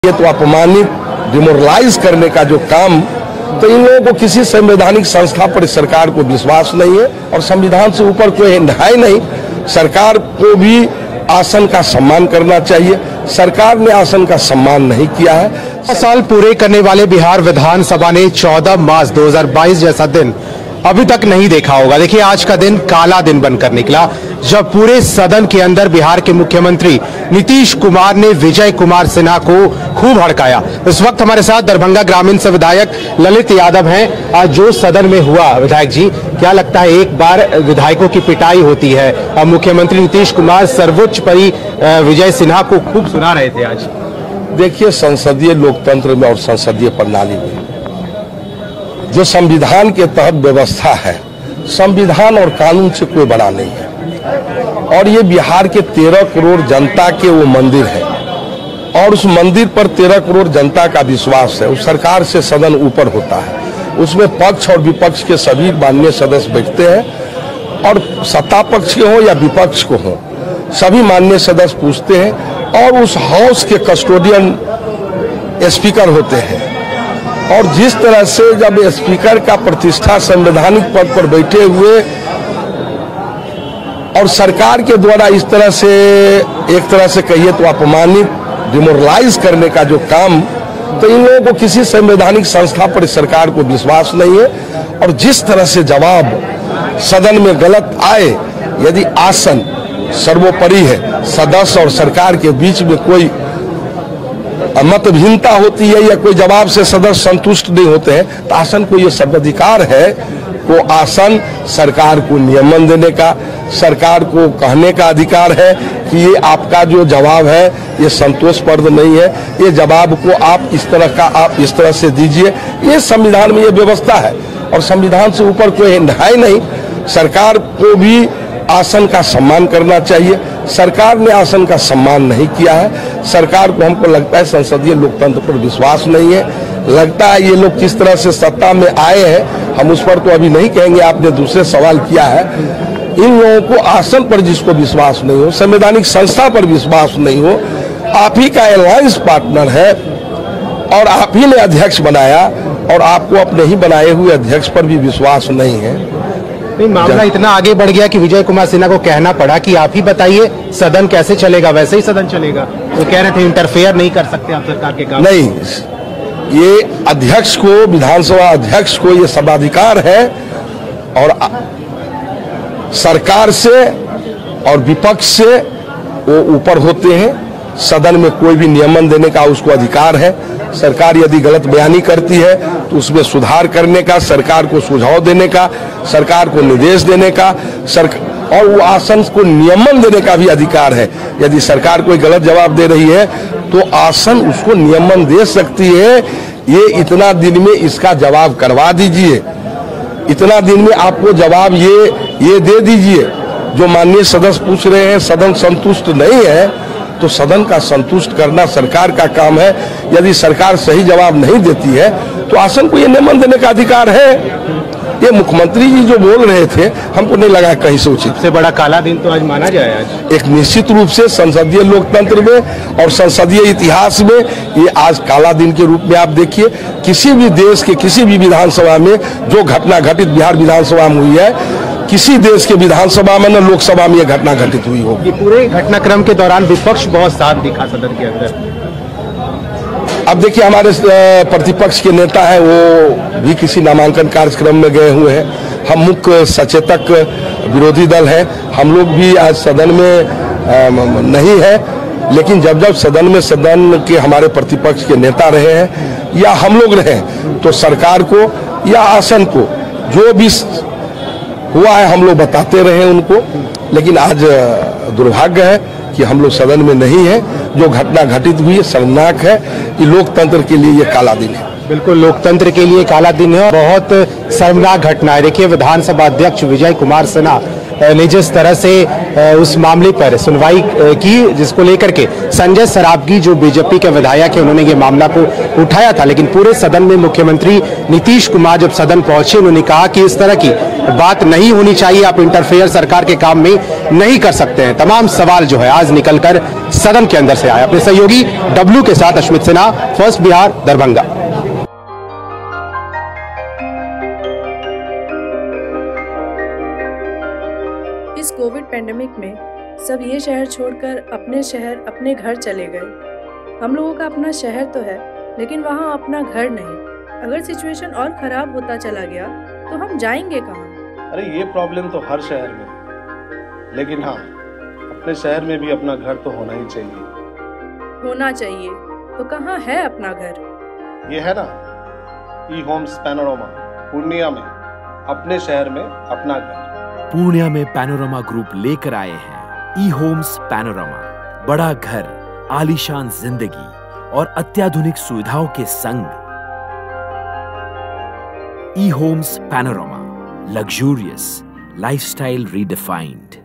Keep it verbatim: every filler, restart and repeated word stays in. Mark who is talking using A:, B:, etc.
A: ये तो अपमानित डिमोरलाइज करने का जो काम, तो इन लोगों को किसी संवैधानिक संस्था पर सरकार को विश्वास नहीं है और संविधान से ऊपर कोई है नहीं। सरकार को भी आसन का सम्मान करना चाहिए। सरकार ने आसन का सम्मान नहीं किया है।
B: साल पूरे करने वाले बिहार विधानसभा ने चौदह मार्च दो हज़ार बाईस जैसा दिन अभी तक नहीं देखा होगा। देखिए, आज का दिन काला दिन बनकर निकला जब पूरे सदन के अंदर बिहार के मुख्यमंत्री नीतीश कुमार ने विजय कुमार सिन्हा को खूब हड़काया। इस वक्त हमारे साथ दरभंगा ग्रामीण से विधायक ललित यादव हैं। आज जो सदन में हुआ, विधायक जी, क्या लगता है, एक बार विधायकों की पिटाई होती है, अब मुख्यमंत्री नीतीश कुमार सर्वोच्च परी विजय सिन्हा को खूब सुना रहे थे। आज
A: देखिए, संसदीय लोकतंत्र में और संसदीय प्रणाली में जो संविधान के तहत व्यवस्था है, संविधान और कानून से कोई बड़ा नहीं है। और ये बिहार के तेरह करोड़ जनता के वो मंदिर है और उस मंदिर पर तेरह करोड़ जनता का विश्वास है। उस सरकार से सदन ऊपर होता है, उसमें पक्ष और विपक्ष के सभी माननीय सदस्य बैठते हैं और सत्ता पक्ष के हो या विपक्ष को हो, सभी माननीय सदस्य पूछते हैं और उस हाउस के कस्टोडियन स्पीकर होते हैं। और जिस तरह से जब स्पीकर का प्रतिष्ठा संवैधानिक पद पर बैठे हुए और सरकार के द्वारा इस तरह से, एक तरह से कहिए तो अपमानित डिमोरलाइज करने का जो काम, तो इन लोगों को किसी संवैधानिक संस्था पर सरकार को विश्वास नहीं है। और जिस तरह से जवाब सदन में गलत आए, यदि आसन सर्वोपरि है, सदस्य और सरकार के बीच में कोई मतभिन्नता होती है या कोई जवाब से सदस्य संतुष्ट नहीं होते हैं, तो आसन को ये सर्वाधिकार है को आसन सरकार को नियमन देने का, सरकार को कहने का अधिकार है कि ये आपका जो जवाब है ये संतोषप्रद नहीं है, ये जवाब को आप इस तरह का आप इस तरह से दीजिए। ये संविधान में ये व्यवस्था है और संविधान से ऊपर कोई है नहीं। सरकार को भी आसन का सम्मान करना चाहिए। सरकार ने आसन का सम्मान नहीं किया है। सरकार को, हमको लगता है, संसदीय लोकतंत्र पर विश्वास नहीं है। लगता है ये लोग किस तरह से सत्ता में आए हैं, हम उस पर तो अभी नहीं कहेंगे। आपने दूसरे सवाल किया है, इन लोगों को आसन पर जिसको विश्वास नहीं हो, संवैधानिक संस्था पर विश्वास नहीं हो, आप ही का अलायंस पार्टनर है और आप ही ने अध्यक्ष बनाया और आपको अपने ही बनाए हुए अध्यक्ष पर भी विश्वास नहीं है।
B: नहीं, मामला इतना आगे बढ़ गया कि विजय कुमार सिन्हा को कहना पड़ा कि आप ही बताइए सदन कैसे चलेगा, वैसे ही सदन चलेगा। तो कह रहे थे इंटरफेयर नहीं कर सकते आप सरकार के काम।
A: नहीं, ये अध्यक्ष को, विधानसभा अध्यक्ष को ये सभाधिकार है और सरकार से और विपक्ष से वो ऊपर होते हैं। सदन में कोई भी नियमन देने का उसको अधिकार है। सरकार यदि गलत बयानी करती है तो उसमें सुधार करने का, सरकार को सुझाव देने का, सरकार को निर्देश देने का, सरकार और वो आसन को नियमन देने का भी अधिकार है। यदि सरकार कोई गलत जवाब दे रही है तो आसन उसको नियमन दे सकती है, ये इतना दिन में इसका जवाब करवा दीजिए, इतना दिन में आपको जवाब ये ये दे दीजिए। जो माननीय सदस्य पूछ रहे हैं, सदन संतुष्ट नहीं है, तो सदन का संतुष्ट करना सरकार का काम है। यदि सरकार सही जवाब नहीं देती है तो आसन को ये नियमन देने का अधिकार है। ये मुख्यमंत्री जी जो बोल रहे थे, हमको नहीं लगा कहीं से उचित।
B: सबसे बड़ा काला दिन तो आज माना जाए। आज एक
A: निश्चित रूप से संसदीय लोकतंत्र में और संसदीय इतिहास में ये आज काला दिन के रूप में आप देखिए। किसी भी देश के किसी भी विधानसभा में जो घटना घटित बिहार विधानसभा में हुई है, किसी देश के विधानसभा में न लोकसभा में यह घटना घटित हुई होगी।
B: पूरे घटनाक्रम के दौरान विपक्ष बहुत साथ दिखा सदन के अंदर।
A: अब देखिए, हमारे प्रतिपक्ष के नेता हैं, वो भी किसी नामांकन कार्यक्रम में गए हुए हैं। हम मुख्य सचेतक विरोधी दल हैं, हम लोग भी आज सदन में नहीं है। लेकिन जब जब सदन में सदन के हमारे प्रतिपक्ष के नेता रहे हैं या हम लोग रहे, तो सरकार को या आसन को जो भी हुआ है हम लोग बताते रहे उनको। लेकिन आज दुर्भाग्य है कि हम लोग सदन में नहीं है। जो घटना घटित हुई है शर्मनाक है। ये लोकतंत्र के लिए ये काला दिन है।
B: बिल्कुल, लोकतंत्र के लिए काला दिन है। बहुत शर्मनाक घटना है। देखिए, विधानसभा अध्यक्ष विजय कुमार सिन्हा ने जिस तरह से उस मामले पर सुनवाई की जिसको लेकर के संजय सरावगी जो बीजेपी के विधायक है उन्होंने ये मामला को उठाया था। लेकिन पूरे सदन में मुख्यमंत्री नीतीश कुमार जब सदन पहुंचे उन्होंने कहा कि इस तरह की बात नहीं होनी चाहिए, आप इंटरफेयर सरकार के काम में नहीं कर सकते हैं। तमाम सवाल जो है आज निकलकर सदन के अंदर से आए। अपने सहयोगी डब्ल्यू के साथ अश्मित सिन्हा, फर्स्ट बिहार, दरभंगा।
C: इस कोविड पैंडेमिक में सब ये शहर छोड़कर अपने शहर अपने घर चले गए। हम लोगों का अपना शहर तो है लेकिन वहाँ अपना घर नहीं। अगर सिचुएशन और खराब होता चला गया तो हम जाएंगे कहाँ?
D: अरे ये प्रॉब्लम तो हर शहर में है, लेकिन हाँ अपने शहर में भी अपना घर तो होना ही चाहिए।
C: होना चाहिए तो कहाँ है अपना घर?
D: ये है ना ई होम्स पैनोरमा पूर्णिया में, अपने शहर में अपना घर।
E: पूर्णिया में पैनोरमा ग्रुप लेकर आए हैं ई होम्स पैनोरमा। बड़ा घर, आलीशान जिंदगी और अत्याधुनिक सुविधाओं के संग। E Homes Panorama, luxurious lifestyle redefined.